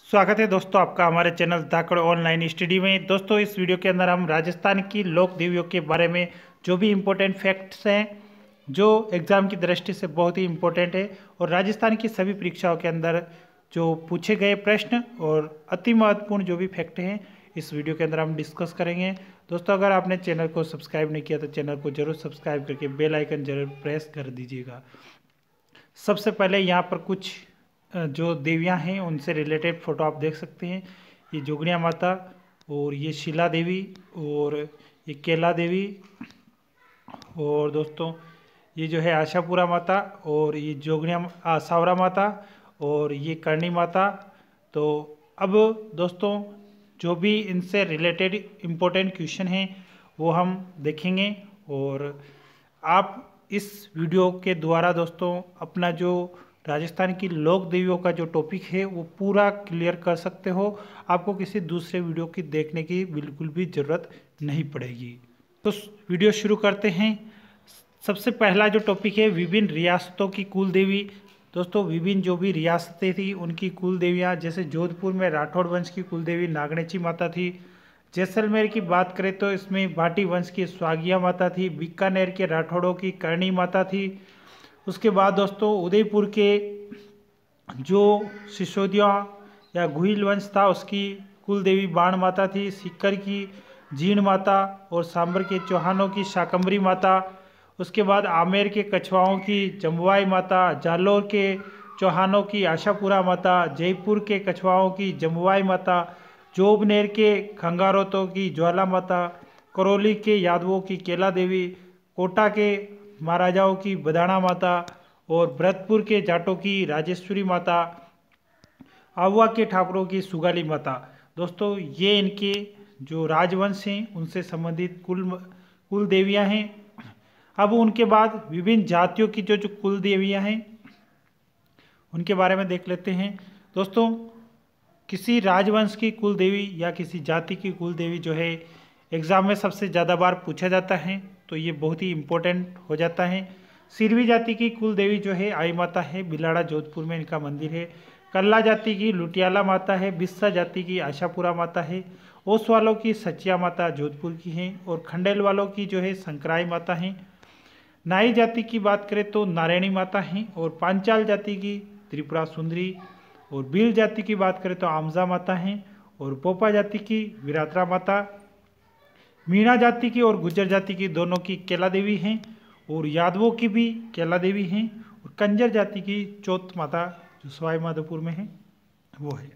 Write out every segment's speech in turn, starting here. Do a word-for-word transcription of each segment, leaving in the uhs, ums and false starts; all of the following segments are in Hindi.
स्वागत है दोस्तों आपका हमारे चैनल धाकड़ ऑनलाइन स्टडी में। दोस्तों इस वीडियो के अंदर हम राजस्थान की लोक देवियों के बारे में जो भी इम्पोर्टेंट फैक्ट्स हैं जो एग्ज़ाम की दृष्टि से बहुत ही इम्पोर्टेंट है और राजस्थान की सभी परीक्षाओं के अंदर जो पूछे गए प्रश्न और अति महत्वपूर्ण जो भी फैक्ट हैं इस वीडियो के अंदर हम डिस्कस करेंगे। दोस्तों अगर आपने चैनल को सब्सक्राइब नहीं किया तो चैनल को जरूर सब्सक्राइब करके बेल आइकन जरूर प्रेस कर दीजिएगा। सबसे पहले यहाँ पर कुछ जो देवियाँ हैं उनसे रिलेटेड फ़ोटो आप देख सकते हैं। ये जोगनिया माता और ये शिला देवी और ये केला देवी और दोस्तों ये जो है आशापुरा माता और ये जोगनिया सावरा माता और ये करणी माता। तो अब दोस्तों जो भी इनसे रिलेटेड इम्पोर्टेंट क्वेश्चन हैं वो हम देखेंगे और आप इस वीडियो के द्वारा दोस्तों अपना जो राजस्थान की लोक देवियों का जो टॉपिक है वो पूरा क्लियर कर सकते हो। आपको किसी दूसरे वीडियो की देखने की बिल्कुल भी ज़रूरत नहीं पड़ेगी। तो वीडियो शुरू करते हैं। सबसे पहला जो टॉपिक है विभिन्न रियासतों की कुल देवी। दोस्तों विभिन्न जो भी रियासतें थी उनकी कुल देवियाँ, जैसे जोधपुर में राठौड़ वंश की कुल देवी नागणेची माता थी। जैसलमेर की बात करें तो इसमें भाटी वंश की स्वागिया माता थी। बीकानेर के राठौड़ों की करणी माता थी। उसके बाद दोस्तों उदयपुर के जो सिसोदिया या गुहिल वंश था उसकी कुल देवी बाण माता थी। सीकर की जीण माता और सांबर के चौहानों की शाकंभरी माता। उसके बाद आमेर के कछवाओं की जम्बुआई माता। जालोर के चौहानों की आशापुरा माता। जयपुर के कछवाओं की जम्बुआई माता। जोबनेर के खंगारोतों की ज्वाला माता। करौली के यादवों की केला देवी। कोटा के महाराजाओं की बदाणा माता और भरतपुर के जाटों की राजेश्वरी माता। आवा के ठाकुरों की सुगाली माता। दोस्तों ये इनके जो राजवंश हैं उनसे संबंधित कुल कुल देवियां हैं। अब उनके बाद विभिन्न जातियों की जो जो कुल देवियां हैं उनके बारे में देख लेते हैं। दोस्तों किसी राजवंश की कुल देवी या किसी जाति की कुल देवी जो है एग्ज़ाम में सबसे ज़्यादा बार पूछा जाता है, तो ये बहुत ही इम्पोर्टेंट हो जाता है। सिरवी जाति की कुल देवी जो है आई माता है, बिलाड़ा जोधपुर में इनका मंदिर है। कल्ला जाति की लुटियाला माता है। बिस्सा जाति की आशापुरा माता है। ओस वालों की सचिया माता जोधपुर की हैं और खंडेल वालों की जो है संकराई माता हैं। नाई जाति की बात करें तो नारायणी माता हैं और पांचाल जाति की त्रिपुरा सुंदरी और भील जाति की बात करें तो आमजा माता हैं और पोपा जाति की विरात्रा माता। मीणा जाति की और गुज्जर जाति की दोनों की केला देवी हैं और यादवों की भी केला देवी हैं और कंजर जाति की चौथ माता जो सवाई माधोपुर में है वो है।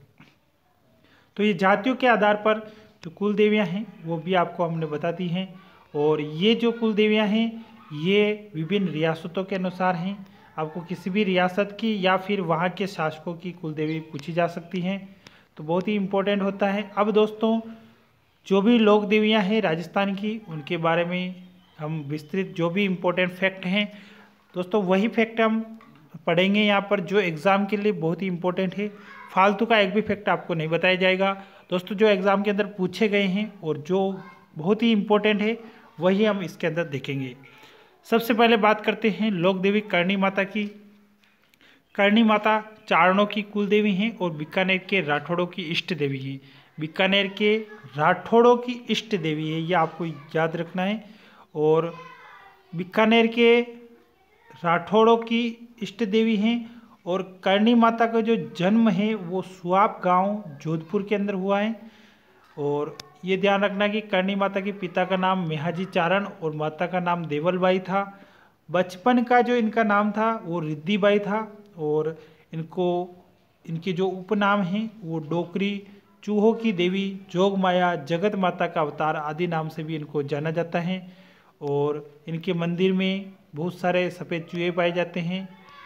तो ये जातियों के आधार पर जो कुल देवियाँ हैं वो भी आपको हमने बता दी हैं और ये जो कुल देवियाँ हैं ये विभिन्न रियासतों के अनुसार हैं। आपको किसी भी रियासत की या फिर वहाँ के शासकों की कुल देवी पूछी जा सकती हैं, तो बहुत ही इम्पोर्टेंट होता है। अब दोस्तों जो भी लोक देवियाँ हैं राजस्थान की उनके बारे में हम विस्तृत जो भी इम्पोर्टेंट फैक्ट हैं दोस्तों वही फैक्ट हम पढ़ेंगे यहाँ पर जो एग्ज़ाम के लिए बहुत ही इम्पोर्टेंट है। फालतू का एक भी फैक्ट आपको नहीं बताया जाएगा। दोस्तों जो एग्ज़ाम के अंदर पूछे गए हैं और जो बहुत ही इम्पोर्टेंट है वही हम इसके अंदर देखेंगे। सबसे पहले बात करते हैं लोक देवी करणी माता की। करणी माता चारणों की कुल देवी हैं और बीकानेर के राठौड़ों की इष्ट देवी हैं। बीकानेर के राठौड़ों की इष्ट देवी है, ये आपको याद रखना है। और बीकानेर के राठौड़ों की इष्ट देवी हैं और करणी माता का जो जन्म है वो सुआप गांव जोधपुर के अंदर हुआ है। और ये ध्यान रखना कि करणी माता के पिता का नाम मेहाजी चारण और माता का नाम देवलबाई था। बचपन का जो इनका नाम था वो रिद्धिबाई था और इनको इनके जो उपनाम हैं वो डोकरी, चूहों की देवी, जोग माया, जगत माता का अवतार आदि नाम से भी इनको जाना जाता है। और इनके मंदिर में बहुत सारे सफ़ेद चूहे पाए जाते हैं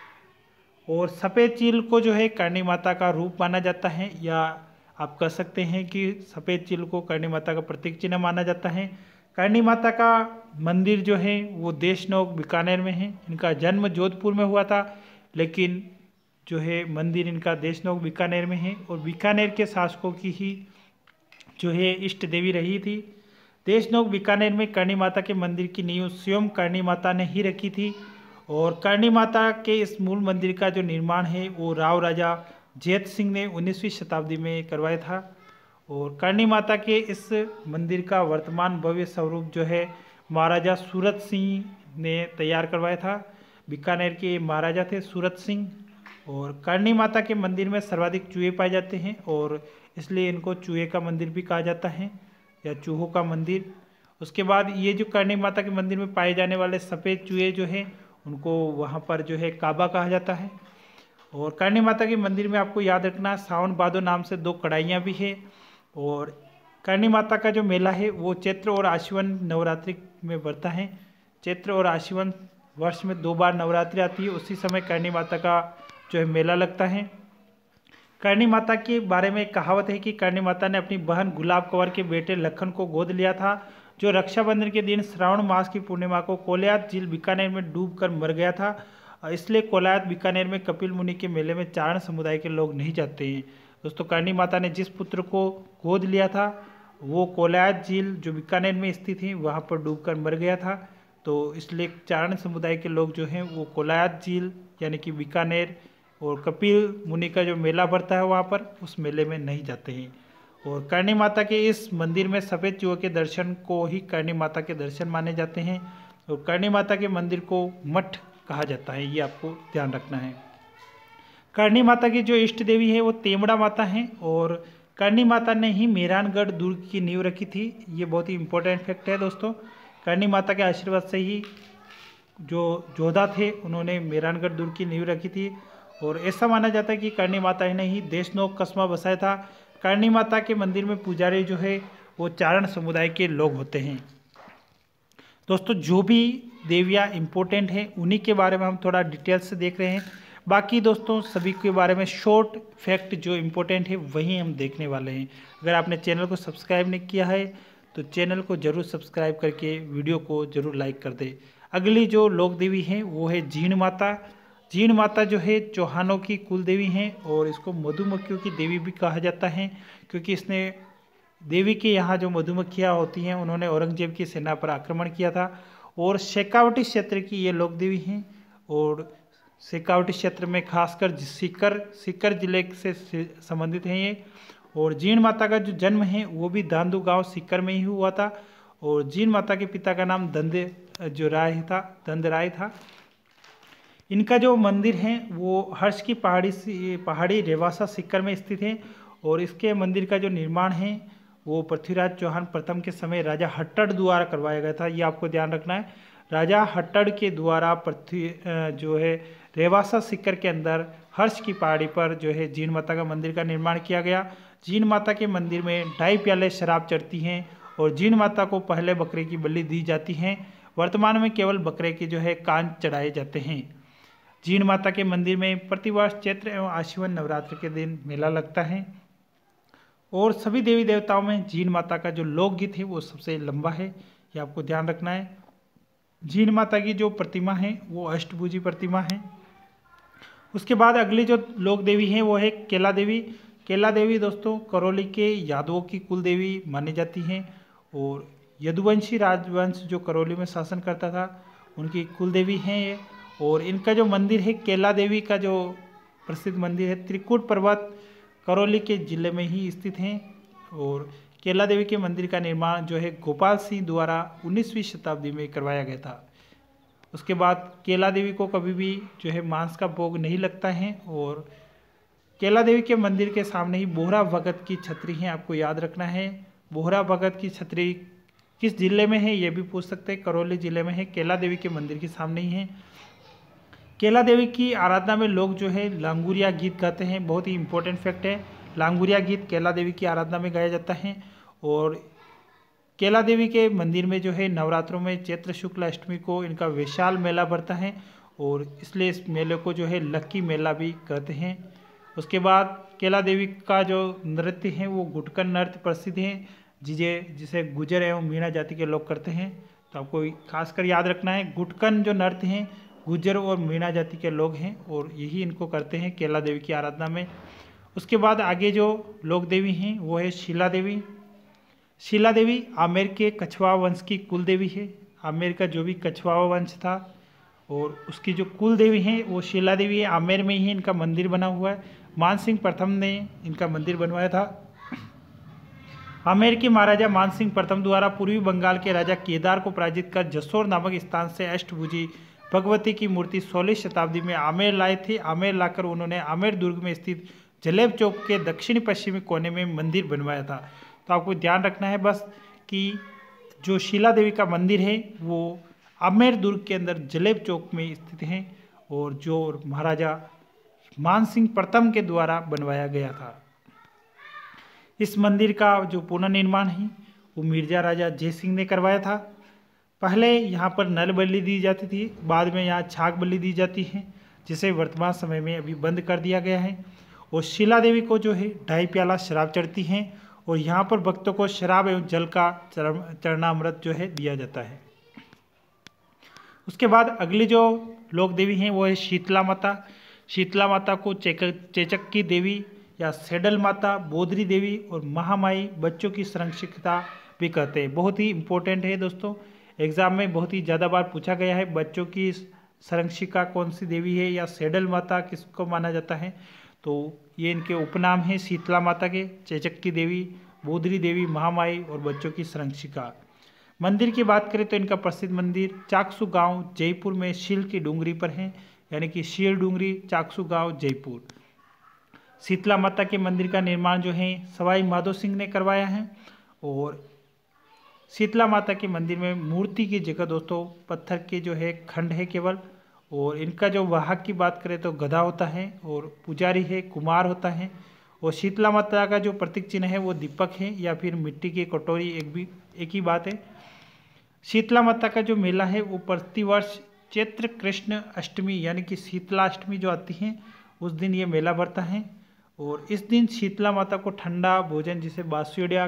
और सफ़ेद चील को जो है करणी माता का रूप माना जाता है, या आप कह सकते हैं कि सफ़ेद चील को करणी माता का प्रतीक चिन्ह माना जाता है। करणी माता का मंदिर जो है वो देशनोक बीकानेर में है। इनका जन्म जोधपुर में हुआ था लेकिन जो है मंदिर इनका देशनोक बीकानेर में है और बीकानेर के शासकों की ही जो है इष्ट देवी रही थी। देशनोक बीकानेर में करणी माता के मंदिर की नींव स्वयं करणी माता ने ही रखी थी और करणी माता के इस मूल मंदिर का जो निर्माण है वो राव राजा जैत सिंह ने उन्नीसवीं शताब्दी में करवाया था। और करणी माता के इस मंदिर का वर्तमान भव्य स्वरूप जो है महाराजा सूरत सिंह ने तैयार करवाया था। बीकानेर के महाराजा थे सूरत सिंह। और करणी माता के मंदिर में सर्वाधिक चूहे पाए जाते हैं और इसलिए इनको चूहे का मंदिर भी कहा जाता है या चूहों का मंदिर। उसके बाद ये जो करणी माता के मंदिर में पाए जाने वाले सफ़ेद चूहे जो हैं उनको वहाँ पर जो है काबा कहा जाता है। और करणी माता के मंदिर में आपको याद रखना सावन भादो नाम से दो कढ़ाइयाँ भी है। और करणी माता का जो मेला है वो चैत्र और आश्विन नवरात्रि में बढ़ता है। चैत्र और आश्विन वर्ष में दो बार नवरात्रि आती है, उसी समय करणी माता का जो है मेला लगता है। करणी माता के बारे में कहावत है कि करणी माता ने अपनी बहन गुलाब कंवर के बेटे लखन को गोद लिया था, जो रक्षाबंधन के दिन श्रावण मास की पूर्णिमा को कोलयात झील बीकानेर में डूबकर मर गया था। इसलिए कोलयात बीकानेर में कपिल मुनि के मेले में चारण समुदाय के लोग नहीं जाते हैं। दोस्तों, करणी माता ने जिस पुत्र को गोद लिया था वो कोलयात झील जो बीकानेर में स्थित है वहाँ पर डूबकर मर गया था, तो इसलिए चारण समुदाय के लोग जो हैं वो कोलयात झील यानी कि बीकानेर और कपिल मुनि का जो मेला भरता है वहाँ पर उस मेले में नहीं जाते हैं। और करणी माता के इस मंदिर में सफ़ेद चूहे के दर्शन को ही करणी माता के दर्शन माने जाते हैं। और करणी माता के मंदिर को मठ कहा जाता है, ये आपको ध्यान रखना है। करणी माता की जो इष्ट देवी है वो तेमड़ा माता है और करणी माता ने ही मेहरानगढ़ दुर्ग की नींव रखी थी। ये बहुत ही इंपॉर्टेंट फैक्ट है दोस्तों। करणी माता के आशीर्वाद से ही जो योद्धा थे उन्होंने मेहरानगढ़ दुर्ग की नींव रखी थी। और ऐसा माना जाता है कि करणी माता ने ही देशनोक कस्बा बसाया था। करणी माता के मंदिर में पुजारी जो है वो चारण समुदाय के लोग होते हैं। दोस्तों, जो भी देवियाँ इम्पोर्टेंट हैं उन्हीं के बारे में हम थोड़ा डिटेल से देख रहे हैं। बाकी दोस्तों सभी के बारे में शॉर्ट फैक्ट जो इम्पोर्टेंट है वही हम देखने वाले हैं। अगर आपने चैनल को सब्सक्राइब नहीं किया है तो चैनल को जरूर सब्सक्राइब करके वीडियो को जरूर लाइक कर दे। अगली जो लोक देवी है वो है जीण माता। जीण माता जो है चौहानों की कुल देवी हैं और इसको मधुमक्खियों की देवी भी कहा जाता है, क्योंकि इसने देवी के यहाँ जो मधुमक्खियाँ होती हैं उन्होंने औरंगजेब की सेना पर आक्रमण किया था। और शेखावटी क्षेत्र की ये लोक देवी हैं और शेखावटी क्षेत्र में खासकर सीकर सीकर जिले से संबंधित हैं ये। और जीण माता का जो जन्म है वो भी दांदू गांव सीकर में ही हुआ था। और जीण माता के पिता का नाम दंदे जो राय था दंद राय था। इनका जो मंदिर है वो हर्ष की पहाड़ी से पहाड़ी रेवासा सीकर में स्थित है। और इसके मंदिर का जो निर्माण है वो पृथ्वीराज चौहान प्रथम के समय राजा हट्टड़ द्वारा करवाया गया था। ये आपको ध्यान रखना है, राजा हट्टड़ के द्वारा पृथ्वी जो है रेवासा सीकर के अंदर हर्ष की पहाड़ी पर जो है जीण माता का मंदिर का निर्माण किया गया। जीण माता के मंदिर में ढाई प्याले शराब चढ़ती हैं और जीण माता को पहले बकरे की बलि दी जाती हैं। वर्तमान में केवल बकरे के जो है कान चढ़ाए जाते हैं। जीण माता के मंदिर में प्रतिवर्ष चैत्र एवं आश्विन नवरात्र के दिन मेला लगता है। और सभी देवी देवताओं में जीण माता का जो लोकगीत है वो सबसे लंबा है, ये आपको ध्यान रखना है। जीण माता की जो प्रतिमा है वो अष्टभुजी प्रतिमा है। उसके बाद अगली जो लोक देवी है वो है केला देवी। केला देवी दोस्तों करौली के यादवों की कुल देवी मानी जाती हैं और यदुवंशी राजवंश जो करौली में शासन करता था उनकी कुल देवी हैं ये। और इनका जो मंदिर है केला देवी का जो प्रसिद्ध मंदिर है त्रिकुट पर्वत करौली के जिले में ही स्थित हैं। और केला देवी के मंदिर का निर्माण जो है गोपाल सिंह द्वारा उन्नीसवीं शताब्दी में करवाया गया था। उसके बाद केला देवी को कभी भी जो है मांस का भोग नहीं लगता है। और केला देवी के मंदिर के सामने ही बोहरा भगत की छतरी है, आपको याद रखना है। बोहरा भगत की छतरी किस जिले में है ये भी पूछ सकते हैं, करौली जिले में है। केला देवी के मंदिर के सामने ही है। केला देवी की आराधना में लोग जो है लांगुरिया गीत गाते हैं, बहुत ही इंपॉर्टेंट फैक्ट है। लांगुरिया गीत केला देवी की आराधना में गाया जाता है। और केला देवी के मंदिर में जो है नवरात्रों में चैत्र शुक्ल अष्टमी को इनका विशाल मेला भरता है और इसलिए इस मेले को जो है लक्की मेला भी कहते हैं। उसके बाद केला देवी का जो नृत्य है वो गुटकन नृत्य प्रसिद्ध है, जिसे जिसे गुजर एवं मीणा जाति के लोग करते हैं। तो आपको खासकर याद रखना है गुटकन जो नृत्य हैं गुजर और मीणा जाति के लोग हैं और यही इनको करते हैं केला देवी की आराधना में। उसके बाद आगे जो लोक देवी हैं वो है शीला देवी। शीला देवी आमेर के कछवा वंश की कुल देवी है। आमेर का जो भी कछवा वंश था और उसकी जो कुल देवी हैं वो शीला देवी है। आमेर में ही इनका मंदिर बना हुआ है। मानसिंह प्रथम ने इनका मंदिर बनवाया था। आमेर के महाराजा मानसिंह प्रथम द्वारा पूर्वी बंगाल के राजा केदार को पराजित कर जसोर नामक स्थान से अष्टभुजी भगवती की मूर्ति सोलहवीं शताब्दी में आमेर लाए थे। आमेर लाकर उन्होंने आमेर दुर्ग में स्थित जलेब चौक के दक्षिणी पश्चिमी कोने में मंदिर बनवाया था। तो आपको ध्यान रखना है बस कि जो शीला देवी का मंदिर है वो आमेर दुर्ग के अंदर जलेब चौक में स्थित है और जो महाराजा मानसिंह प्रथम के द्वारा बनवाया गया था। इस मंदिर का जो पुनर्निर्माण है वो मिर्जा राजा जय सिंह ने करवाया था। पहले यहाँ पर नल बलि दी जाती थी, बाद में यहाँ छाग बलि दी जाती है, जिसे वर्तमान समय में अभी बंद कर दिया गया है। और शीला देवी को जो है ढाई प्याला शराब चढ़ती हैं और यहाँ पर भक्तों को शराब एवं जल का चरणामृत जो है दिया जाता है। उसके बाद अगली जो लोक देवी हैं वो है शीतला माता। शीतला माता को चेचक की देवी या सेडल माता, बोधरी देवी और महामाई, बच्चों की संरक्षिता भी कहते हैं। बहुत ही इम्पोर्टेंट है दोस्तों, एग्जाम में बहुत ही ज़्यादा बार पूछा गया है बच्चों की संरक्षिका कौन सी देवी है या सेडल माता किसको माना जाता है। तो ये इनके उपनाम हैं शीतला माता के, चेचक की देवी, बोधरी देवी, महामाई और बच्चों की संरक्षिका। मंदिर की बात करें तो इनका प्रसिद्ध मंदिर चाकसू गांव जयपुर में शील की डूंगरी पर है, यानी कि शील डूंगरी चाकसू गांव जयपुर। शीतला माता के मंदिर का निर्माण जो है सवाई माधो सिंह ने करवाया है। और शीतला माता के मंदिर में मूर्ति की जगह दोस्तों पत्थर के जो है खंड है केवल। और इनका जो वाहक की बात करें तो गधा होता है और पुजारी है कुमार होता है। और शीतला माता का जो प्रतीक चिन्ह है वो दीपक है या फिर मिट्टी की कटोरी, एक भी एक ही बात है। शीतला माता का जो मेला है वो प्रतिवर्ष चैत्र कृष्ण अष्टमी यानी कि शीतला अष्टमी जो आती है उस दिन ये मेला भरता है। और इस दिन शीतला माता को ठंडा भोजन जिसे बासुड़िया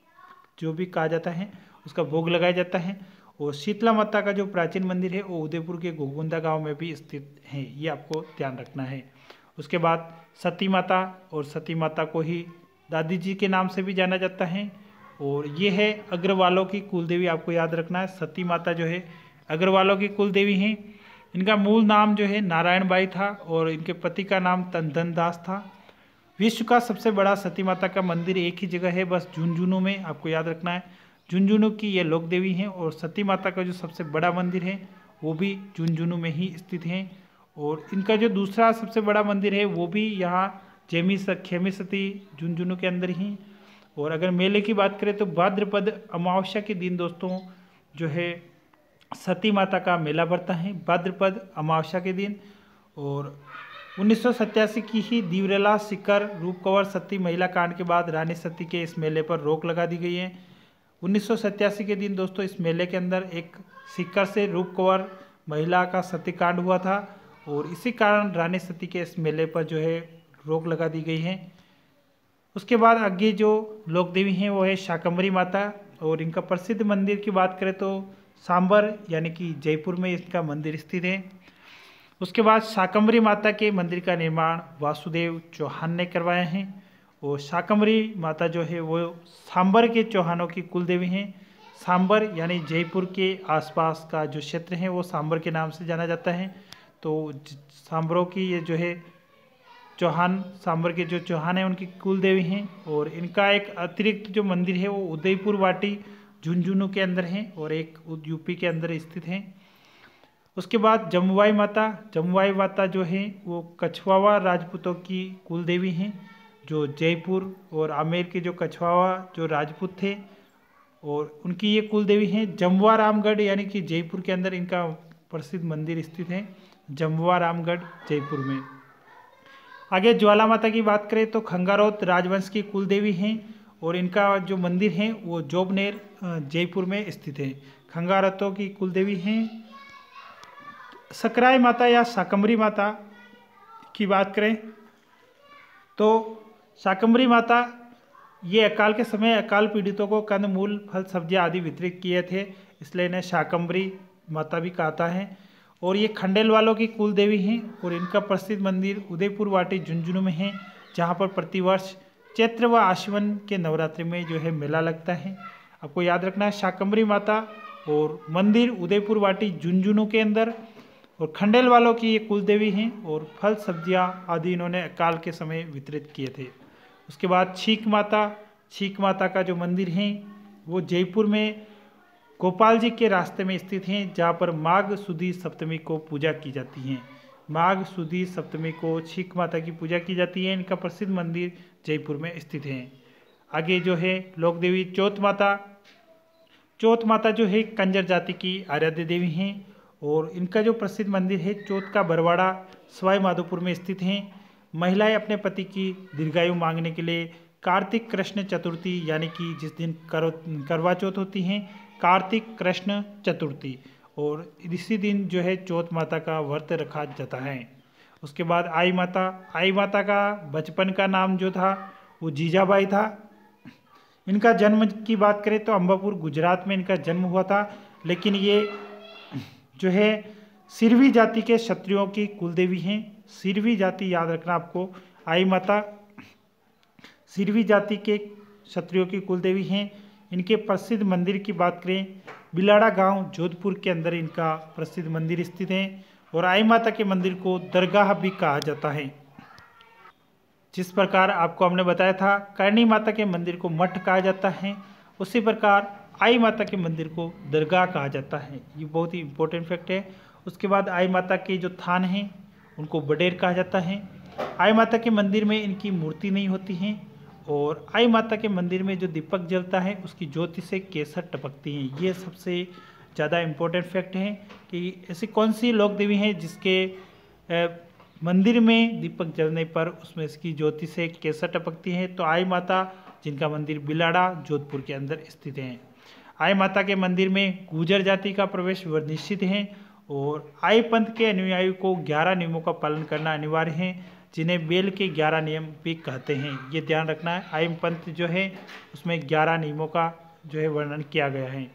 जो भी कहा जाता है उसका भोग लगाया जाता है। और शीतला माता का जो प्राचीन मंदिर है वो उदयपुर के गोगुंदा गांव में भी स्थित है, ये आपको ध्यान रखना है। उसके बाद सती माता, और सती माता को ही दादी जी के नाम से भी जाना जाता है। और ये है अग्रवालों की कुलदेवी, आपको याद रखना है। सती माता जो है अग्रवालों की कुलदेवी हैं। इनका मूल नाम जो है नारायण बाई था और इनके पति का नाम तनधन दास था। विश्व का सबसे बड़ा सती माता का मंदिर एक ही जगह है, बस झुंझुनू में, आपको याद रखना है। झुंझुनू की ये लोक देवी हैं। और सती माता का जो सबसे बड़ा मंदिर है वो भी झुंझुनू में ही स्थित है। और इनका जो दूसरा सबसे बड़ा मंदिर है वो भी यहाँ जेमी खेमी सती झुंझुनू के अंदर ही। और अगर मेले की बात करें तो भाद्रपद अमावस्या के दिन दोस्तों जो है सती माता का मेला भरता है, भाद्रपद अमावस्या के दिन। और उन्नीस सौ सत्तासी की ही दीवरेला सिकर रूपकंवर सती महिला कांड के बाद रानी सती के इस मेले पर रोक लगा दी गई है। उन्नीस सौ सत्तासी के दिन दोस्तों इस मेले के अंदर एक सिक्कर से रूपकंवर महिला का सतीकांड हुआ था और इसी कारण रानी सती के इस मेले पर जो है रोक लगा दी गई है। उसके बाद आगे जो लोक देवी हैं वो है शाकंभरी माता। और इनका प्रसिद्ध मंदिर की बात करें तो सांबर यानी कि जयपुर में इसका मंदिर स्थित है। उसके बाद शाकंभरी माता के मंदिर का निर्माण वासुदेव चौहान ने करवाया है। और शाकंभरी माता जो है वो सांबर के चौहानों की कुलदेवी हैं। सांबर यानी जयपुर के आसपास का जो क्षेत्र है वो सांबर के नाम से जाना जाता है। तो सांबरों की ये जो है चौहान, सांबर के जो चौहान हैं उनकी कुलदेवी हैं। और इनका एक अतिरिक्त जो मंदिर है वो उदयपुर वाटी झुंझुनू के अंदर है और एक यूपी के अंदर स्थित है। उसके बाद जमुवाई माता, जमुवाई माता जो है वो कछवावा राजपूतों की कुलदेवी हैं, जो जयपुर और आमेर के जो कछवावा जो राजपूत थे और उनकी ये कुलदेवी हैं। जमुआ रामगढ़ यानी कि जयपुर के अंदर इनका प्रसिद्ध मंदिर स्थित है, जमुआ रामगढ़ जयपुर में। आगे ज्वाला माता की बात करें तो खंगारोत राजवंश की कुलदेवी हैं और इनका जो मंदिर है वो जोबनेर जयपुर में स्थित है। खंगारतों की कुलदेवी हैं। सकराय माता या शाकंभरी माता की बात करें तो शाकंभरी माता ये अकाल के समय अकाल पीड़ितों को कंद मूल फल सब्जियां आदि वितरित किए थे, इसलिए इन्हें शाकंभरी माता भी कहता है। और ये खंडेल वालों की कुल देवी हैं और इनका प्रसिद्ध मंदिर उदयपुर वाटी झुंझुनू में है, जहाँ पर प्रतिवर्ष चैत्र व आश्विन के नवरात्रि में जो है मेला लगता है। आपको याद रखना है शाकंभरी माता और मंदिर उदयपुर वाटी झुंझुनू के अंदर। और खंडेल वालों की ये कुल देवी हैं और फल सब्जियां आदि इन्होंने अकाल के समय वितरित किए थे। उसके बाद छीक माता, छीक माता का जो मंदिर है वो जयपुर में गोपाल जी के रास्ते में स्थित हैं, जहाँ पर माघ सुदी सप्तमी को पूजा की जाती है। माघ सुदी सप्तमी को छीक माता की पूजा की जाती है। इनका प्रसिद्ध मंदिर जयपुर में स्थित है। आगे जो है लोक देवी चौथ माता, चौथ माता जो है कंजर जाति की आराध्य देवी हैं और इनका जो प्रसिद्ध मंदिर है चौथ का बरवाड़ा सवाई माधोपुर में स्थित हैं। महिलाएं अपने पति की दीर्घायु मांगने के लिए कार्तिक कृष्ण चतुर्थी यानी कि जिस दिन कर करवा चौथ होती हैं, कार्तिक कृष्ण चतुर्थी, और इसी दिन जो है चौथ माता का व्रत रखा जाता है। उसके बाद आई माता, आई माता का बचपन का नाम जो था वो जीजाबाई था। इनका जन्म की बात करें तो अंबापुर गुजरात में इनका जन्म हुआ था, लेकिन ये जो है सिरवी जाति के क्षत्रियों की कुलदेवी हैं। सिरवी जाति याद रखना आपको, आई माता सिरवी जाति के क्षत्रियों की कुलदेवी हैं। इनके प्रसिद्ध मंदिर की बात करें, बिलाड़ा गांव जोधपुर के अंदर इनका प्रसिद्ध मंदिर स्थित है और आई माता के मंदिर को दरगाह भी कहा जाता है। जिस प्रकार आपको हमने बताया था करणी माता के मंदिर को मठ कहा जाता है, उसी प्रकार आई माता के मंदिर को दरगाह कहा जाता है। ये बहुत ही इंपॉर्टेंट फैक्ट है। उसके बाद आई माता के जो थान हैं उनको बडेर कहा जाता है। आई माता के मंदिर में इनकी मूर्ति नहीं होती है और आई माता के मंदिर में जो दीपक जलता है उसकी ज्योति से केसर टपकती हैं। ये सबसे ज़्यादा इम्पोर्टेंट फैक्ट है कि ऐसी कौन सी लोक देवी हैं जिसके मंदिर में दीपक जलने पर उसमें इसकी ज्योति से केसर टपकती है। तो आई माता जिनका मंदिर बिलाड़ा जोधपुर के अंदर स्थित है। आई माता के मंदिर में गुर्जर जाति का प्रवेश निश्चित है और आई पंथ के अनुयायी को ग्यारह नियमों का पालन करना अनिवार्य है, जिन्हें बेल के ग्यारह नियम भी कहते हैं। ये ध्यान रखना है। आई पंथ जो है उसमें ग्यारह नियमों का जो है वर्णन किया गया है।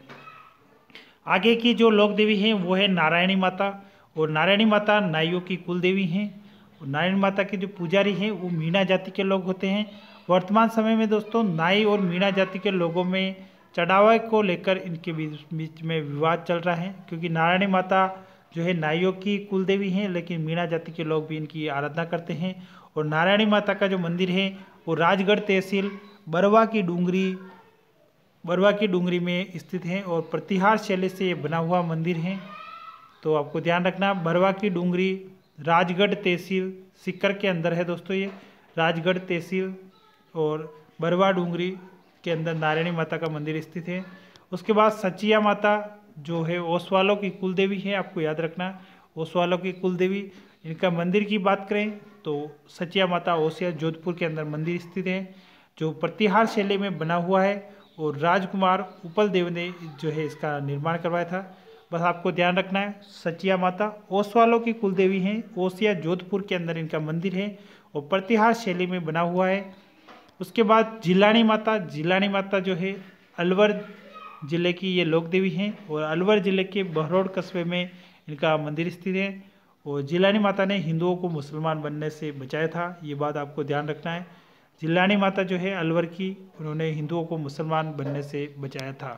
आगे की जो लोक देवी है वो है नारायणी माता और नारायणी माता नाइयों की कुल देवी हैं। नारायणी माता के जो पुजारी हैं वो मीणा जाति के लोग होते हैं। वर्तमान समय में दोस्तों नाई और मीणा जाति के लोगों में चढ़ावा को लेकर इनके बीच में विवाद चल रहा है, क्योंकि नारायणी माता जो है नाइयों की कुल देवी हैं, लेकिन मीणा जाति के लोग भी इनकी आराधना करते हैं। और नारायणी माता का जो मंदिर है वो राजगढ़ तहसील बरवा की डूंगरी बरवा की डूंगरी में स्थित है और प्रतिहार शैली से बना हुआ मंदिर है। तो आपको ध्यान रखना, बरवा की डूंगरी राजगढ़ तहसील सीकर के अंदर है दोस्तों। ये राजगढ़ तहसील और बरवा डूंगरी के अंदर नारायणी माता का मंदिर स्थित है। उसके बाद सचिया माता जो है ओसवालों की कुल देवी है, आपको याद रखना ओसवालों की कुल देवी। इनका मंदिर की बात करें तो सचिया माता ओसिया जोधपुर के अंदर मंदिर स्थित है, जो प्रतिहार शैली में बना हुआ है और राजकुमार उपल देव ने जो है इसका निर्माण करवाया था। बस आपको ध्यान रखना है, सचिया माता ओसवालों की कुल देवी हैं। ओसिया जोधपुर के अंदर इनका मंदिर है और प्रतिहार शैली में बना हुआ है। उसके बाद जिलानी माता, जिलानी माता जो है अलवर जिले की ये लोक देवी हैं और अलवर जिले के बहरोड कस्बे में इनका मंदिर स्थित है। और जिलानी माता ने हिंदुओं को मुसलमान बनने से बचाया था, ये बात आपको ध्यान रखना है। जिलानी माता जो है अलवर की, उन्होंने हिंदुओं को मुसलमान बनने से बचाया था।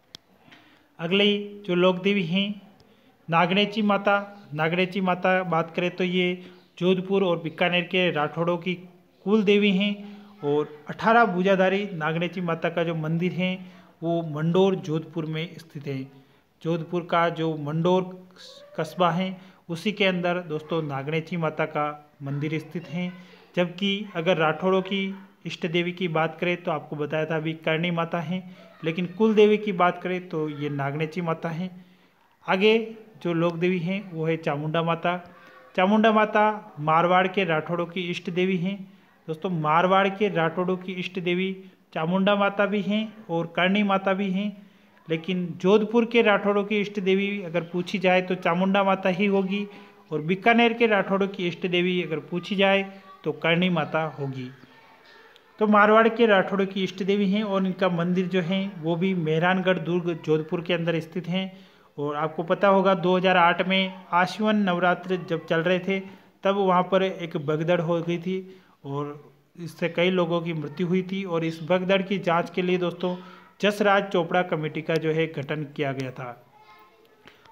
अगली जो लोक देवी हैं नागणेची माता, नागणेची माता बात करें तो ये जोधपुर और बीकानेर के राठौड़ों की कुल देवी हैं और अठारह भुजाधारी नागणेची माता का जो मंदिर है वो मंडोर जोधपुर में स्थित है। जोधपुर का जो मंडोर कस्बा है उसी के अंदर दोस्तों नागणेची माता का मंदिर स्थित है। जबकि अगर राठौड़ों की इष्ट देवी की बात करें तो आपको बताया था अभी करणी माता हैं, लेकिन कुल देवी की बात करें तो ये नागणेची माता हैं। आगे जो लोक देवी हैं वो है चामुंडा माता। चामुंडा माता मारवाड़ के राठौड़ों की इष्ट देवी हैं। दोस्तों मारवाड़ के राठौड़ों की इष्ट देवी चामुंडा माता भी हैं और करणी माता भी हैं, लेकिन जोधपुर के राठौड़ों की इष्ट देवी अगर पूछी जाए तो चामुंडा माता ही होगी और बीकानेर के राठौड़ों की इष्ट देवी अगर पूछी जाए तो करणी माता होगी। तो मारवाड़ के राठौड़ों की इष्ट देवी हैं और इनका मंदिर जो है वो भी मेहरानगढ़ दुर्ग जोधपुर के अंदर स्थित हैं। और आपको पता होगा दो हज़ार आठ में आश्विन नवरात्र जब चल रहे थे तब वहाँ पर एक भगदड़ हो गई थी और इससे कई लोगों की मृत्यु हुई थी। और इस भगदड़ की जांच के लिए दोस्तों जसराज चोपड़ा कमेटी का जो है गठन किया गया था।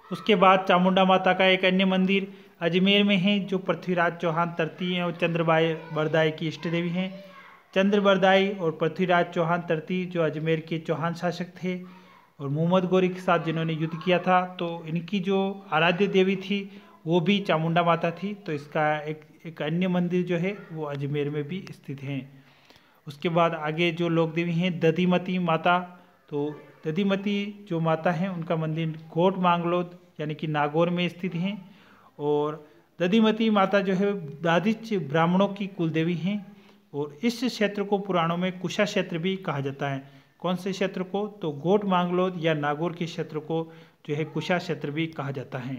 उसके बाद चामुंडा माता का एक अन्य मंदिर अजमेर में है, जो पृथ्वीराज चौहान तृतीय और चंद्रबाई बरदाई की इष्ट देवी हैं। चंद्र बरदाई और पृथ्वीराज चौहान तृतीय जो अजमेर के चौहान शासक थे और मोहम्मद गौरी के साथ जिन्होंने युद्ध किया था, तो इनकी जो आराध्य देवी थी वो भी चामुंडा माता थी। तो इसका एक एक अन्य मंदिर जो है वो अजमेर में भी स्थित हैं। उसके बाद आगे जो लोक देवी हैं दधिमती माता, तो दधिमती जो माता हैं उनका मंदिर घोट मांगलोद यानी कि नागौर में स्थित हैं। और दधिमती माता जो है दादिच ब्राह्मणों की कुलदेवी हैं और इस क्षेत्र को पुराणों में कुशा क्षेत्र भी कहा जाता है। कौन से क्षेत्र को? तो घोट मांगलोद या नागौर के क्षेत्र को जो है कुशा क्षेत्र भी कहा जाता है।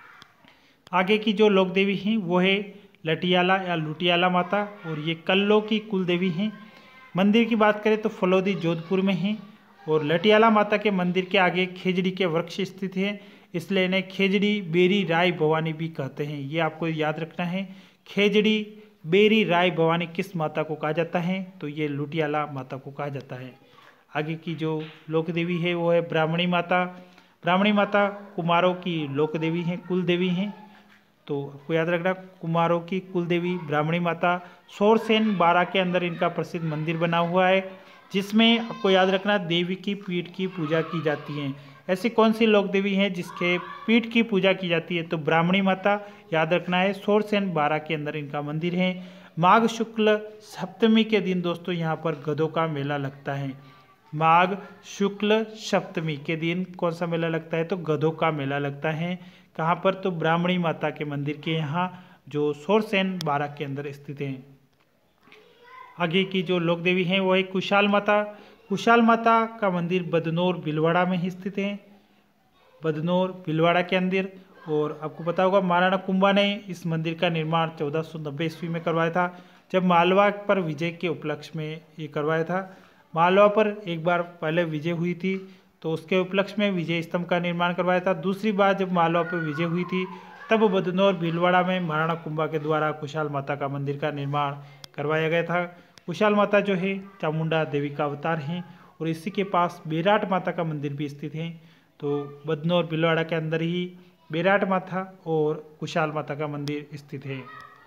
आगे की जो लोक देवी हैं वो है लटियाला या लुटियाला माता और ये कल्लो की कुल देवी हैं। मंदिर की बात करें तो फलोदी जोधपुर में है और लटियाला माता के मंदिर के आगे खेजड़ी के वृक्ष स्थित है, इसलिए इन्हें खेजड़ी बेरी राय भवानी भी कहते हैं। ये आपको याद रखना है, खेजड़ी बेरी राय भवानी किस माता को कहा जाता है? तो ये लुटियाला माता को कहा जाता है। आगे की जो लोक देवी है वो है ब्राह्मणी माता। ब्राह्मणी माता कुमारों की लोक देवी हैं, कुल देवी हैं। तो आपको याद रखना कुमारों की कुल देवी ब्राह्मणी माता। शोरसेन बारा के अंदर इनका प्रसिद्ध मंदिर बना हुआ है, जिसमें आपको याद रखना देवी की पीठ की पूजा की जाती है। ऐसी कौन सी लोक देवी हैं जिसके पीठ की पूजा की जाती है? तो ब्राह्मणी माता याद रखना है। शोरसेन बारा के अंदर इनका मंदिर है। माघ शुक्ल सप्तमी के दिन दोस्तों यहाँ पर गधों का मेला लगता है। माघ शुक्ल सप्तमी के दिन कौन सा मेला लगता है? तो गधों का मेला लगता है। कहाँ पर? तो ब्राह्मणी माता के मंदिर के यहाँ, जो शोरसेन बारा के अंदर स्थित हैं। आगे की जो लोक देवी हैं वो है कुशाल माता। कुशाल माता का मंदिर बदनौर भीलवाड़ा में ही स्थित है, बदनौर भीलवाड़ा के अंदर। और आपको पता होगा महाराणा कुंभा ने इस मंदिर का निर्माण चौदह सौ नब्बे ईस्वी में करवाया था, जब मालवा पर विजय के उपलक्ष्य में ये करवाया था। मालवा पर एक बार पहले विजय हुई थी तो उसके उपलक्ष्य में विजय स्तंभ का निर्माण करवाया था। दूसरी बार जब मालवा पर विजय हुई थी तब बदनौर भीलवाड़ा में महाराणा कुंभा के द्वारा कुशाल माता का मंदिर का निर्माण करवाया गया था। कुशाल माता जो है चामुंडा देवी का अवतार हैं और इसी के पास बेराट माता का मंदिर भी स्थित है। तो बदनौर भीलवाड़ा के अंदर ही बेराट माता और कुशाल माता का मंदिर स्थित है।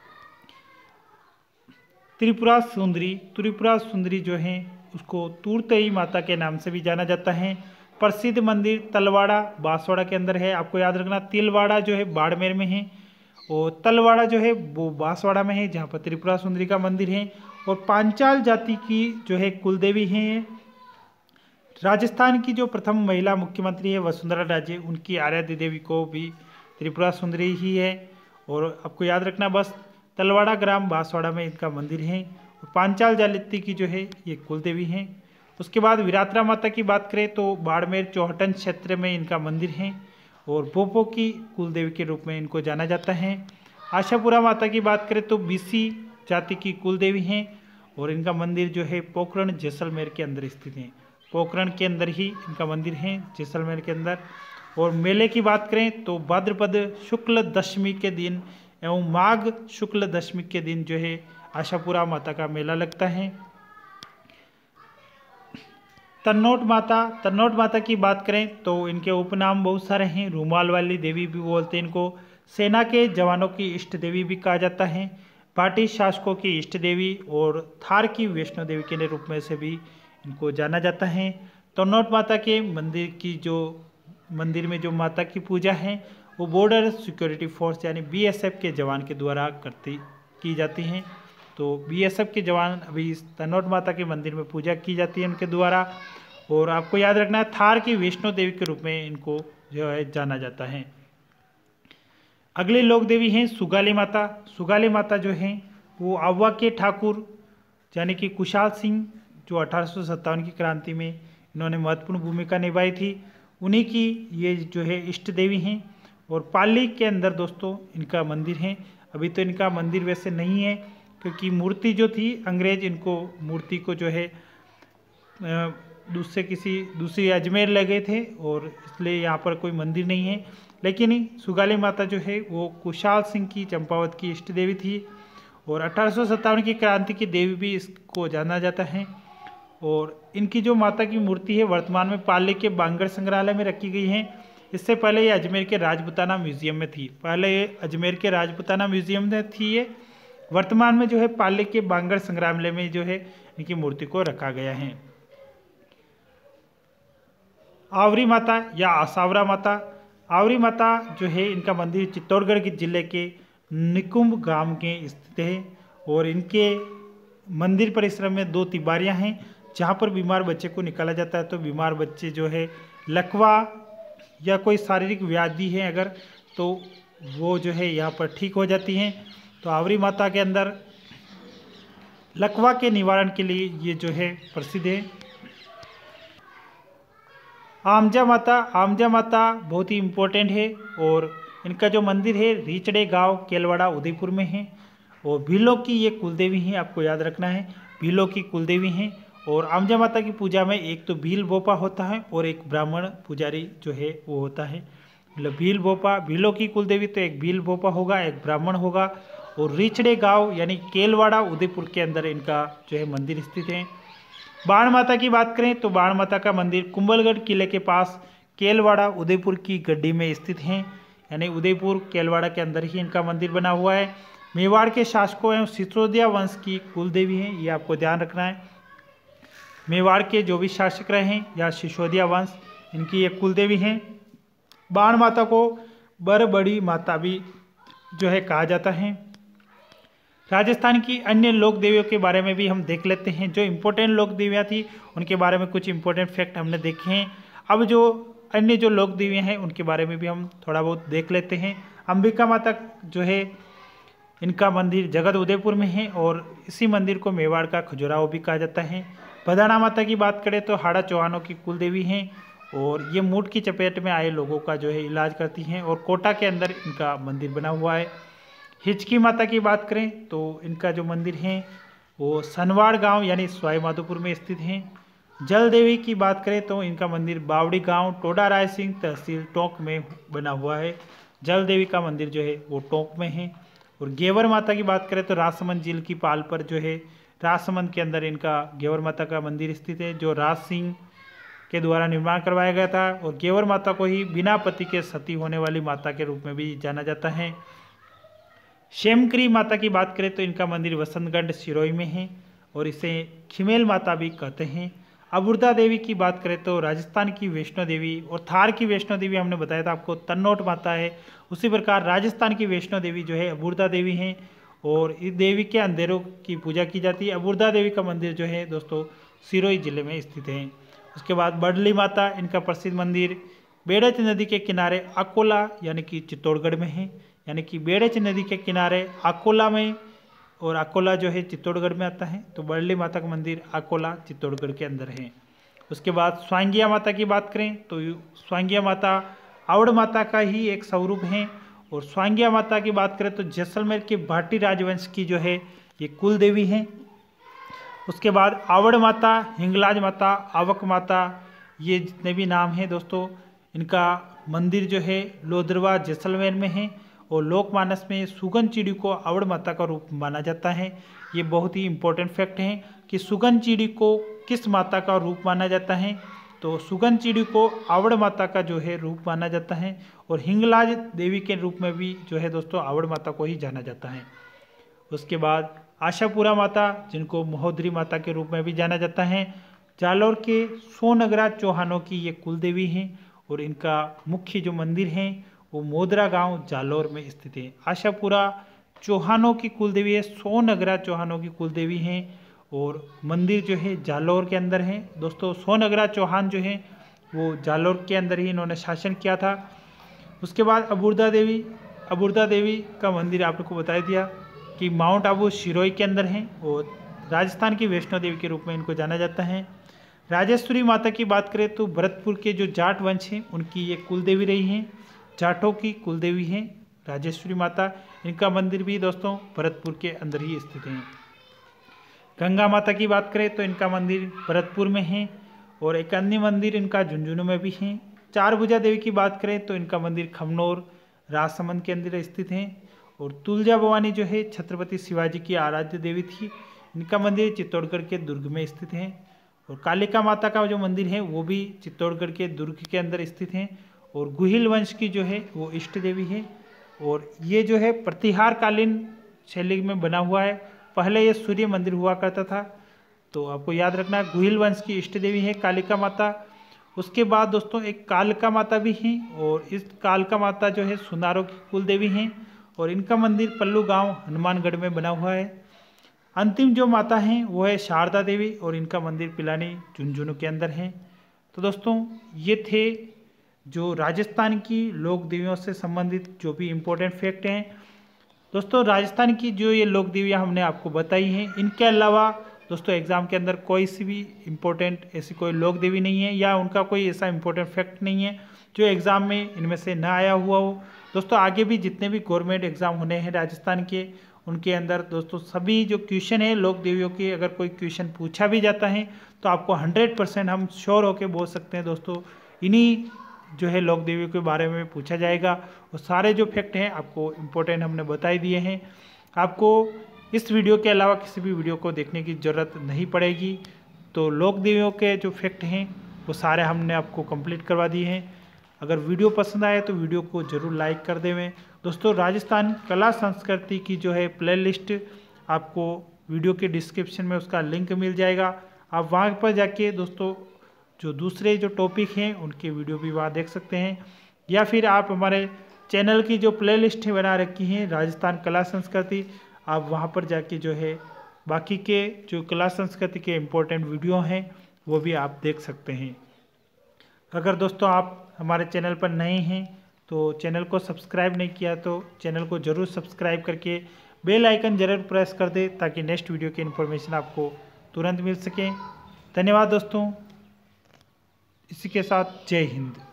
त्रिपुरा सुंदरी, त्रिपुरा सुंदरी जो है उसको तूर्तई माता के नाम से भी जाना जाता है। प्रसिद्ध मंदिर तलवाड़ा बांसवाड़ा के अंदर है। आपको याद रखना तिलवाड़ा जो है बाड़मेर में है और तलवाड़ा जो है वो बांसवाड़ा में है, जहाँ पर त्रिपुरा सुंदरी का मंदिर है। और पांचाल जाति की जो है कुलदेवी हैं। राजस्थान की जो प्रथम महिला मुख्यमंत्री है वसुंधरा राजे, उनकी आराध्य देवी को भी त्रिपुरा सुंदरी ही है। और आपको याद रखना बस तलवाड़ा ग्राम बांसवाड़ा में इनका मंदिर है। और पांचाल जाति की जो है ये कुलदेवी हैं। उसके बाद विरात्रा माता की बात करें तो बाड़मेर चौहटन क्षेत्र में इनका मंदिर है और बोपो की कुलदेवी के रूप में इनको जाना जाता है। आशापुरा माता की बात करें तो बीसी जाति की कुलदेवी हैं और इनका मंदिर जो है पोखरण जैसलमेर के अंदर स्थित है। पोखरण के अंदर ही इनका मंदिर है, जैसलमेर के अंदर। और मेले की बात करें तो भाद्रपद शुक्ल दशमी के दिन एवं माघ शुक्ल दशमी के दिन जो है आशापुरा माता का मेला लगता है। तन्नोट माता, तन्नोट माता की बात करें तो इनके उपनाम बहुत सारे हैं। रूमाल वाली देवी भी बोलते हैं इनको। सेना के जवानों की इष्ट देवी भी कहा जाता है। पार्टी शासकों की इष्ट देवी और थार की वैष्णो देवी के रूप में से भी इनको जाना जाता है। तन्नोट माता के मंदिर की जो मंदिर में जो माता की पूजा है वो बॉर्डर सिक्योरिटी फोर्स यानी बीएसएफ के जवान के द्वारा करती की जाती हैं। तो बीएसएफ के जवान अभी इस तन्नोट माता के मंदिर में पूजा की जाती है उनके द्वारा। और आपको याद रखना है थार की वैष्णो देवी के रूप में इनको जो है जाना जाता है। अगले लोक देवी हैं सुगाली माता। सुगाली माता जो हैं वो आवा के ठाकुर यानी कि कुशाल सिंह, जो अठारह सौ सत्तावन की क्रांति में इन्होंने महत्वपूर्ण भूमिका निभाई थी, उन्हीं की ये जो है इष्ट देवी हैं। और पाली के अंदर दोस्तों इनका मंदिर है। अभी तो इनका मंदिर वैसे नहीं है क्योंकि मूर्ति जो थी अंग्रेज इनको मूर्ति को जो है दूसरे किसी दूसरी अजमेर ले गए थे और इसलिए यहाँ पर कोई मंदिर नहीं है। लेकिन सुगाली माता जो है वो कुशाल सिंह की चंपावत की इष्ट देवी थी और अठारह सौ सत्तावन की क्रांति की देवी भी इसको जाना जाता है। और इनकी जो माता की मूर्ति है वर्तमान में पाली के बांगड़ संग्रहालय में रखी गई है। इससे पहले ये अजमेर के राजपूताना म्यूजियम में थी। पहले ये अजमेर के राजपूताना म्यूजियम में थी ये। वर्तमान में जो है पाली के बांगड़ संग्रहालय में जो है इनकी मूर्ति को रखा गया है। आवरी माता या आसावरा माता, आवरी माता जो है इनका मंदिर चित्तौड़गढ़ के जिले के निकुंभ गांव के स्थित है और इनके मंदिर परिसर में दो तिबारियां हैं जहां पर बीमार बच्चे को निकाला जाता है। तो बीमार बच्चे जो है लकवा या कोई शारीरिक व्याधि है अगर, तो वो जो है यहाँ पर ठीक हो जाती हैं। तो आवरी माता के अंदर लकवा के निवारण के लिए ये जो है प्रसिद्ध है। आमजा माता, आमजा माता बहुत ही इम्पोर्टेंट है और इनका जो मंदिर है रीचड़े गांव केलवाड़ा उदयपुर में है और भीलों की ये कुलदेवी हैं, आपको याद रखना है, भीलों की कुलदेवी हैं। और आमजा माता की पूजा में एक तो भील बोपा होता है और एक ब्राह्मण पुजारी जो है वो होता है। मतलब भील बोपा, भीलों की कुलदेवी तो एक भील बोपा होगा, एक ब्राह्मण होगा। और रीचड़े गांव यानी केलवाड़ा उदयपुर के अंदर इनका जो है मंदिर स्थित है। बाण माता की बात करें तो बाण माता का मंदिर कुंभलगढ़ किले के पास केलवाड़ा उदयपुर की गड्डी में स्थित है, यानी उदयपुर केलवाड़ा के अंदर ही इनका मंदिर बना हुआ है। मेवाड़ के शासकों एवं सिसोदिया वंश की कुलदेवी हैं, ये आपको ध्यान रखना है। मेवाड़ के जो भी शासक रहे हैं या सिसोदिया वंश, इनकी ये कुलदेवी हैं। बाण माता को बर बड़ी माता भी जो है कहा जाता है। राजस्थान की अन्य लोक देवियों के बारे में भी हम देख लेते हैं। जो इम्पोर्टेंट लोक देवियाँ थी उनके बारे में कुछ इम्पोर्टेंट फैक्ट हमने देखे हैं। अब जो अन्य जो लोक देवियाँ हैं उनके बारे में भी हम थोड़ा बहुत देख लेते हैं। अंबिका माता जो है इनका मंदिर जगत उदयपुर में है और इसी मंदिर को मेवाड़ का खजुराहो भी कहा जाता है। बदाना माता की बात करें तो हाड़ा चौहानों की कुलदेवी हैं और ये मूठ की चपेट में आए लोगों का जो है इलाज करती हैं और कोटा के अंदर इनका मंदिर बना हुआ है। हिचकी माता की बात करें तो इनका जो मंदिर है वो सनवाड़ गांव यानी सवाई माधोपुर में स्थित है। जल देवी की बात करें तो इनका मंदिर बावड़ी गांव टोडा राय सिंह तहसील टोंक में बना हुआ है। जल देवी का मंदिर जो है वो टोंक में है। और गेवर माता की बात करें तो राजसमंद झील की पाल पर जो है राजसमंद के अंदर इनका गेवर माता का मंदिर स्थित है, जो राज सिंह के द्वारा निर्माण करवाया गया था। और गेवर माता को ही बिना पति के सती होने वाली माता के रूप में भी जाना जाता है। शेमकरी माता की बात करें तो इनका मंदिर वसंतगढ़ सिरोही में है और इसे खिमेल माता भी कहते हैं। अबुर्दा देवी की बात करें तो राजस्थान की वैष्णो देवी और थार की वैष्णो देवी हमने बताया था आपको तन्नोट माता है, उसी प्रकार राजस्थान की वैष्णो देवी जो है अबुर्दा देवी हैं और इस देवी के अंधेरों की पूजा की जाती है। अबुर्दा देवी का मंदिर जो है दोस्तों सिरोही जिले में स्थित है। उसके बाद बडली माता, इनका प्रसिद्ध मंदिर बेड़च नदी के किनारे अकोला यानी कि चित्तौड़गढ़ में है, यानी कि बेड़च नदी के किनारे अकोला में, और अकोला जो है चित्तौड़गढ़ में आता है। तो बडली माता का मंदिर अकोला चित्तौड़गढ़ के अंदर है। उसके बाद स्वांगिया माता की बात करें तो स्वांगिया माता आवड़ माता का ही एक स्वरूप है। और स्वांगिया माता की बात करें तो जैसलमेर के भाटी राजवंश की जो है ये कुल देवी हैं। उसके बाद आवड़ माता, हिंगलाज माता, आवक माता, ये जितने भी नाम हैं दोस्तों, इनका मंदिर जो है लोदरवा जैसलमेर में है। और लोकमानस में सुगन चिड़ी को आवड़ माता का रूप माना जाता है। ये बहुत ही इम्पोर्टेंट फैक्ट है कि सुगन चिड़ी को किस माता का रूप माना जाता है, तो सुगन चिड़ी को आवड़ माता का जो है रूप माना जाता है। और हिंगलाज देवी के रूप में भी जो है दोस्तों आवड़ माता को ही जाना जाता है। उसके बाद आशापुरा माता, जिनको महोदरी माता के रूप में भी जाना जाता है, जालौर के सोनगरा चौहानों की ये कुलदेवी हैं और इनका मुख्य जो मंदिर है वो मोदरा गांव जालौर में स्थित है। आशापुरा चौहानों की कुलदेवी है, सोनगरा चौहानों की कुलदेवी हैं और मंदिर जो है जालौर के अंदर है। दोस्तों सोनगरा चौहान जो है वो जालौर के अंदर ही इन्होंने शासन किया था। उसके बाद अबुर्दा देवी, अबुर्दा देवी का मंदिर आप लोग को बता दिया कि माउंट आबू सिरोही के अंदर है और राजस्थान की वैष्णो देवी के रूप में इनको जाना जाता है। राजेश्वरी माता की बात करें तो भरतपुर के जो जाट वंश हैं उनकी ये कुलदेवी रही हैं, जाटों की कुलदेवी हैं राजेश्वरी माता। इनका मंदिर भी दोस्तों भरतपुर के अंदर ही स्थित है। गंगा माता की बात करें तो इनका मंदिर भरतपुर में है और एक अन्य मंदिर इनका झुंझुनू में भी है। चार भुजा देवी की बात करें तो इनका मंदिर खमनोर राजसमंद के अंदर स्थित है। और तुलजा भवानी जो है छत्रपति शिवाजी की आराध्य देवी थी, इनका मंदिर चित्तौड़गढ़ के दुर्ग में स्थित है। और कालिका माता का जो मंदिर है वो भी चित्तौड़गढ़ के दुर्ग के अंदर स्थित है। और गुहिल वंश की जो है वो इष्ट देवी है। और ये जो है प्रतिहार कालीन शैली में बना हुआ है। पहले ये सूर्य मंदिर हुआ करता था, तो आपको याद रखना गुहिल वंश की इष्ट देवी है कालिका माता। उसके बाद दोस्तों एक कालका माता भी हैं, और इस कालका माता जो है सुनारों की कुल देवी हैं, और इनका मंदिर पल्लू गांव हनुमानगढ़ में बना हुआ है। अंतिम जो माता हैं वो है शारदा देवी, और इनका मंदिर पिलानी झुंझुनू के अंदर है। तो दोस्तों ये थे जो राजस्थान की लोक देवियों से संबंधित जो भी इम्पोर्टेंट फैक्ट हैं। दोस्तों राजस्थान की जो ये लोक देवियाँ हमने आपको बताई हैं, इनके अलावा दोस्तों एग्जाम के अंदर कोई सी भी इम्पोर्टेंट ऐसी कोई लोक देवी नहीं है, या उनका कोई ऐसा इम्पोर्टेंट फैक्ट नहीं है जो एग्ज़ाम में इनमें से ना आया हुआ हो। दोस्तों आगे भी जितने भी गवर्नमेंट एग्ज़ाम होने हैं राजस्थान के, उनके अंदर दोस्तों सभी जो क्वेश्चन है लोक देवियों के, अगर कोई क्वेश्चन पूछा भी जाता है तो आपको हंड्रेड परसेंट हम श्योर होकर बोल सकते हैं दोस्तों इन्हीं जो है लोक देवियों के बारे में पूछा जाएगा। और सारे जो फैक्ट हैं आपको इम्पोर्टेंट हमने बता दिए हैं। आपको इस वीडियो के अलावा किसी भी वीडियो को देखने की ज़रूरत नहीं पड़ेगी। तो लोक देवियों के जो फैक्ट हैं वो सारे हमने आपको कंप्लीट करवा दिए हैं। अगर वीडियो पसंद आए तो वीडियो को ज़रूर लाइक कर देवें। दोस्तों राजस्थान कला संस्कृति की जो है प्लेलिस्ट आपको वीडियो के डिस्क्रिप्शन में उसका लिंक मिल जाएगा। आप वहाँ पर जाके दोस्तों जो दूसरे जो टॉपिक हैं उनके वीडियो भी वहाँ देख सकते हैं, या फिर आप हमारे चैनल की जो प्लेलिस्ट बना रखी हैं राजस्थान कला संस्कृति, आप वहाँ पर जाके जो है बाकी के जो कला संस्कृति के इम्पोर्टेंट वीडियो हैं वो भी आप देख सकते हैं। अगर दोस्तों आप हमारे चैनल पर नए हैं तो चैनल को सब्सक्राइब नहीं किया तो चैनल को ज़रूर सब्सक्राइब करके बेल आइकन ज़रूर प्रेस कर दे, ताकि नेक्स्ट वीडियो की इन्फॉर्मेशन आपको तुरंत मिल सके। धन्यवाद दोस्तों। इसी के साथ जय हिंद।